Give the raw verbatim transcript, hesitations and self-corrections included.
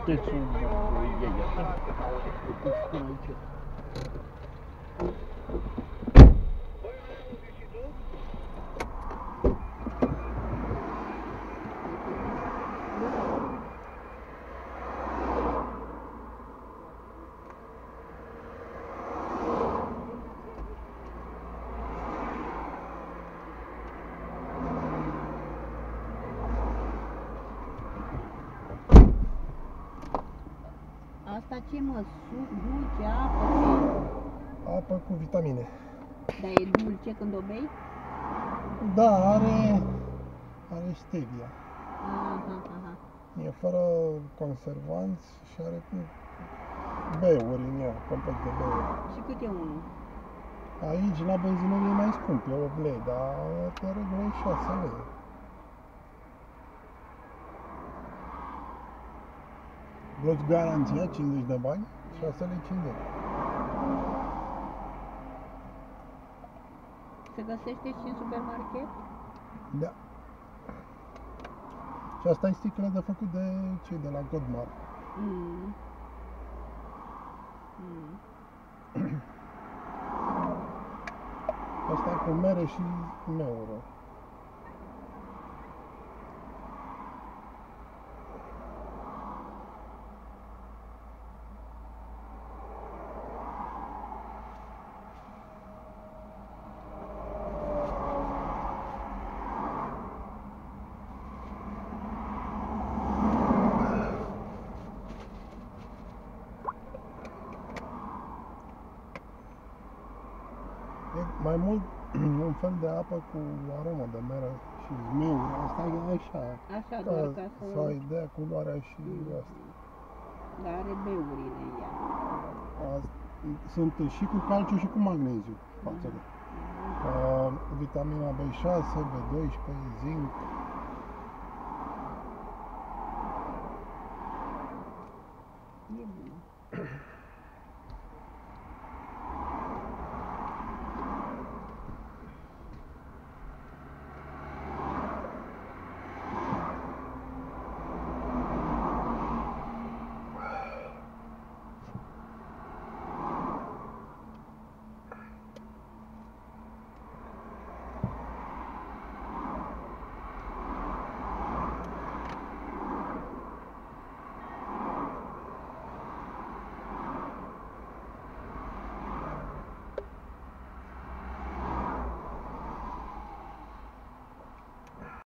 Textul ei așa, o pus până aici. Asta ce mă, suc, dulce, apă, ce? Apă cu vitamine. Dar e dulce când o bei? Da, are, are stevia. Aha, aha. E fără conservanți și are beuri în ea, complet de beuri. Și cât e unul? Aici, la benzinărie, e mai scump, e opt lei, dar de regulă e șase lei. Luați garanția, cincizeci de bani, șase lei cincizeci. Se găsește și în supermarket? Da. Și asta e sticla de făcut de cei de la Godmar. Mm. Mm. Asta cu mere și meură. E mai mult un fel de apă cu aromă de mere și meură. Asta e așa. Așa, doar ca să... Să ai ideea, culoarea și Mm. asta. Dar are beurile în ea. Asta, sunt și cu calciu și cu magneziu față de. Uh, vitamina B șase, B doisprezece, zinc.